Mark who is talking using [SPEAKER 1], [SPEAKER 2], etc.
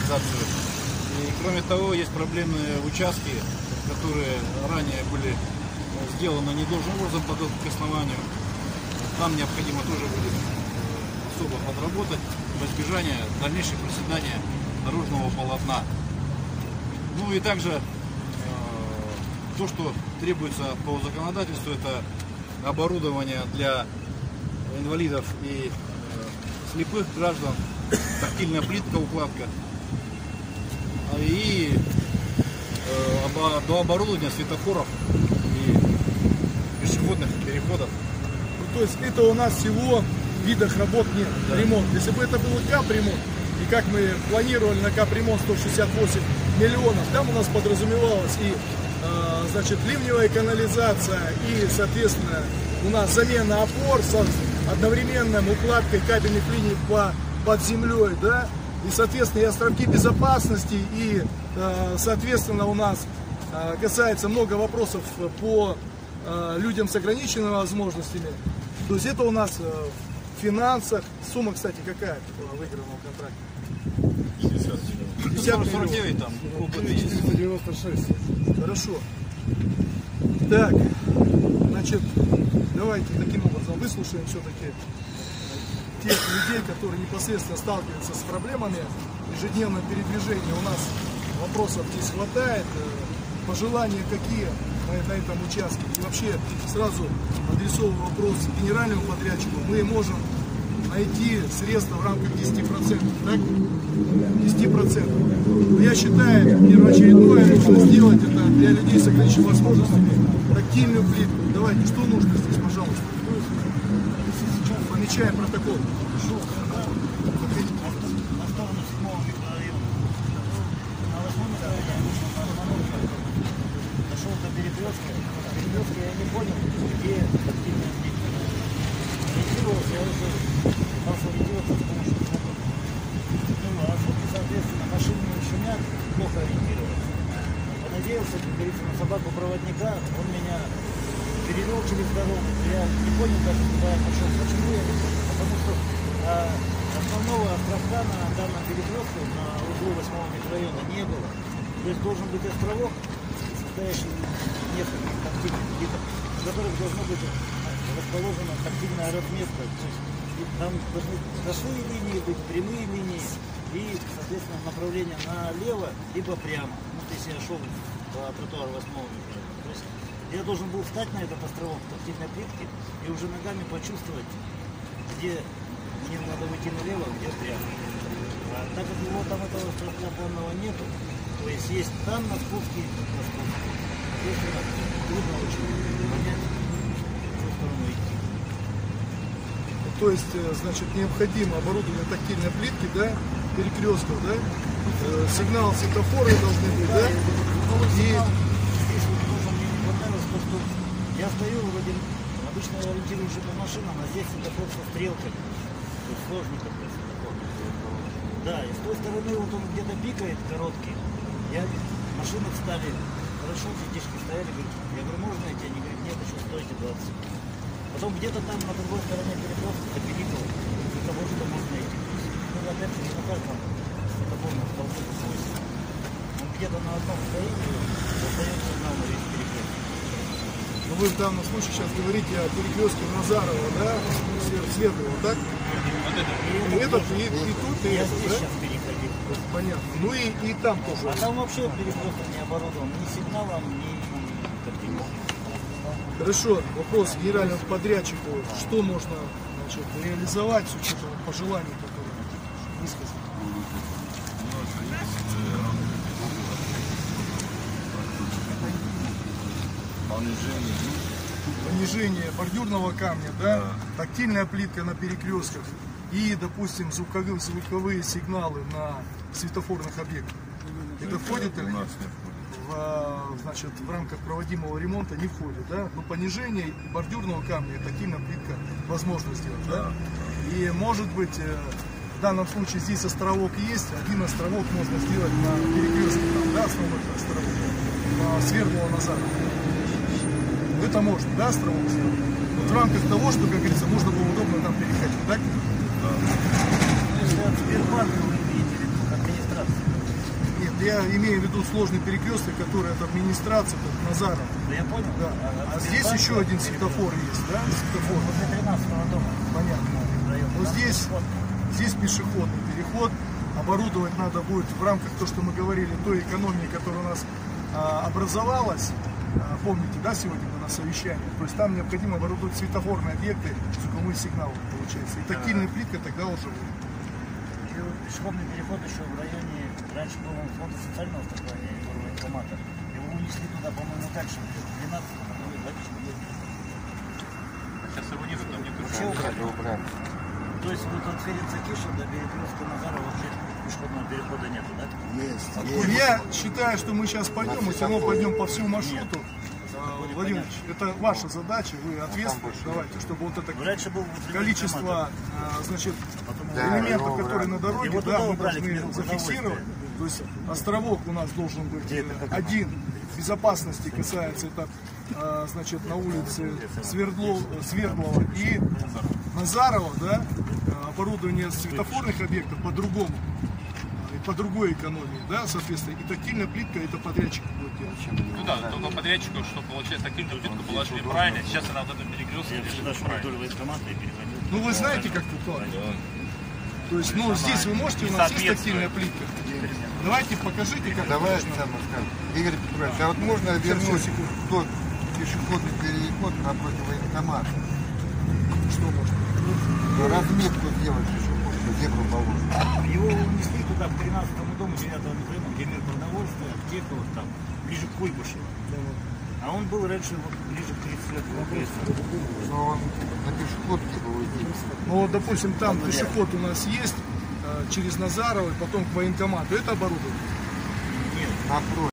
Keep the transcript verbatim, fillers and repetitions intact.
[SPEAKER 1] сигнализацию. И кроме того, есть проблемные участки, которые ранее были сделаны недолжным образом под к основанию. Там необходимо тоже будет особо подработать в избежание дальнейшего проседания дорожного полотна. Ну и также э, то, что требуется по законодательству, это оборудование для инвалидов и э, слепых граждан, тактильная плитка, укладка и э, до оборудования светофоров и пешеходных переходов.
[SPEAKER 2] Ну, то есть это у нас всего в видах работ нет, да. Ремонт. Если бы это был капремонт, и как мы планировали на капремонт сто шестьдесят восемь миллионов, там у нас подразумевалось и э, значит, ливневая канализация, и, соответственно, у нас замена опор с одновременной укладкой кабельных линий по, под землей, да, и, соответственно, и островки безопасности, и, э, соответственно, у нас э, касается много вопросов по э, людям с ограниченными возможностями. То есть это у нас э, в финансах. Сумма, кстати, какая выигранного контракта?
[SPEAKER 1] пятьдесят сорок девять там.
[SPEAKER 2] девяносто шесть. Хорошо. Так, значит, давайте таким образом выслушаем все-таки тех людей, которые непосредственно сталкиваются с проблемами ежедневного передвижения. У нас вопросов здесь хватает, пожелания какие на этом участке. И вообще сразу адресовываю вопрос генеральному подрядчику. Мы можем найти средства в рамках десяти процентов, так? десяти процентов. Но я считаю, первоочередное нужно сделать это для людей с ограниченными возможностями. Тактильную плитку. Давайте, что нужно здесь, пожалуйста? Помечаем протокол.
[SPEAKER 3] Дошел до перекрестка. Перекрестка я не понял, где тактильная плитка. Ориентировался, я уже пытался ориентироваться с помощью звука. Ну, а звуки, соответственно, машины не шумят, плохо ориентироваться. Понадеялся, как говорится, на собаку-проводника, он меня перевел через дорогу. Я не понял даже, куда я пошел. Почему я не понял? Потому что а, основного островка на данном перекрестке, на углу восьмого микрорайона, не было. То есть должен быть островок, состоящий из нескольких тактильных плиток, в которых должно быть расположена тактильная разметка. То есть там должны быть косые линии, быть прямые линии и, соответственно, направление налево, либо прямо. Ну, если я шел по тротуару восьмого микрорайона. То есть я должен был встать на этот островок тактильной плитки и уже ногами почувствовать, где мне надо выйти налево, где прямо. А так как его там этого островка данного нету, то есть есть там на спуске, на спуске. Естественно, трудно очень понять, в какую сторону идти.
[SPEAKER 2] То есть, значит, необходимо оборудование тактильной плитки, да, перекрестков, да, э, сигнал светофора должны быть, да, и...
[SPEAKER 3] Здесь вот тоже мне не понравилось то, что я стою вроде, обычно я ориентируюсь по машинам, а здесь светофор со стрелками. То есть сложный такой светофор. Да, и с той стороны вот он где-то пикает короткий. Я, машины встали, хорошо, детишки стояли, говорят, я говорю, можно идти? Они говорят, нет, еще стойте двадцать секунд. Потом где-то там на другой стороне перекрестка запиликал из-за того, что можно идти. Ну, опять же, не на каждом светофорном столбе восемь. Он где-то на одном стоит и раздает сигнал на весь перекресток.
[SPEAKER 2] Ну, вы в данном случае сейчас говорите о перекрестке Назарова, да, Светлого, так? И этот, и, и тут, и
[SPEAKER 3] я
[SPEAKER 2] этот,
[SPEAKER 3] здесь
[SPEAKER 2] да?
[SPEAKER 3] сейчас переходил.
[SPEAKER 2] Понятно. Ну и, и там тоже.
[SPEAKER 3] А там вообще перекресток не оборудован ни сигналом, ни тактильным.
[SPEAKER 2] Хорошо, вопрос к генеральному подрядчику. Что можно, значит, реализовать с учетом пожеланий, которые высказаны? Понижение бордюрного камня, да? Да. Тактильная плитка на перекрестках и, допустим, звуковые, звуковые сигналы на светофорных объектах. Это входит или нет? В, значит, в рамках проводимого ремонта не входит, да? Но понижение бордюрного камня и тактильная плитка возможно сделать, да? И может быть в данном случае здесь островок есть, один островок можно сделать на перекрестке, там, да, основной островок, на Свердлова Назарова. Это можно, да, островок сделать? Вот в рамках того, что, как говорится, можно было удобно там переходить, так?
[SPEAKER 3] Да. Если от Сбербанка вы видите администрацию.
[SPEAKER 2] я имею в виду сложный перекресток, который от администрации, от Назарова.
[SPEAKER 3] Да я понял.
[SPEAKER 2] Да. А здесь еще один светофор есть, да? Светофор.
[SPEAKER 3] Возле тринадцатого дома.
[SPEAKER 2] Понятно.
[SPEAKER 3] Вдвоем.
[SPEAKER 2] Но здесь, здесь пешеходный переход. Оборудовать надо будет в рамках того, что мы говорили, той экономии, которая у нас а, образовалась. А, помните, да, сегодня было на совещании? То есть там необходимо оборудовать светофорные объекты, звуковые сигналы, получается. И тактильная плитка тогда уже будет.
[SPEAKER 3] И вот пешеходный переход еще в районе, раньше был он фонда социального страхования, военкомата. Его унесли туда, по-моему, дальше, двенадцать, ну, дальше.
[SPEAKER 1] Сейчас его нет, там не
[SPEAKER 3] Вообще убрали. То есть вот от Федица Киша до перекрестка Назарова вообще пешеходного перехода нету, да?
[SPEAKER 2] Есть. Я считаю, что мы сейчас пойдем, мы все равно пойдем по всему маршруту. А, Владимир Ильич, это ваша задача, вы ответственны, давайте, чтобы вот это
[SPEAKER 3] Ну, раньше был
[SPEAKER 2] количество, а, значит, элементов, которые на дороге,
[SPEAKER 3] Его
[SPEAKER 2] да,
[SPEAKER 3] туда
[SPEAKER 2] мы
[SPEAKER 3] убрали,
[SPEAKER 2] должны
[SPEAKER 3] к
[SPEAKER 2] зафиксировать. То есть островок у нас должен быть один. Безопасности касается это, а, значит, на улице Свердлов, Свердлова и Назарова, да, оборудование светофорных объектов по-другому, и по другой экономии, да, соответственно, и тактильная плитка это подрядчик будет делать.
[SPEAKER 4] Ну да, только подрядчику, что получается тактильную плитку положили правильно, сейчас она в этом перекрестке
[SPEAKER 3] Я всегда
[SPEAKER 4] решила
[SPEAKER 3] шел
[SPEAKER 4] правильно.
[SPEAKER 3] вдоль военкомата и переходил.
[SPEAKER 2] Ну вы знаете, как тут ладно? То есть, ну здесь вы можете, у нас есть тактильная плитка. Давайте покажите, как
[SPEAKER 5] Давай
[SPEAKER 2] это
[SPEAKER 5] сам скажем. Игорь Петрович, а вот можно вернуть тот пешеходный переход напротив военкомата?
[SPEAKER 2] что можно.
[SPEAKER 5] Разметку сделать пешеходную, зебру положить.
[SPEAKER 3] Его унесли туда, к тринадцатому дому, девятого района, где мир продовольствия, аптека, вот там, ближе к Куйбышеву. А он был раньше вот, ближе к тридцатилетнему кресту.
[SPEAKER 5] Но он на пешеходке был идти.
[SPEAKER 2] Ну вот, допустим, там пешеход у нас есть, э, через Назарова, и потом к военкомату. Это оборудование.
[SPEAKER 3] Нет.
[SPEAKER 5] Напротив.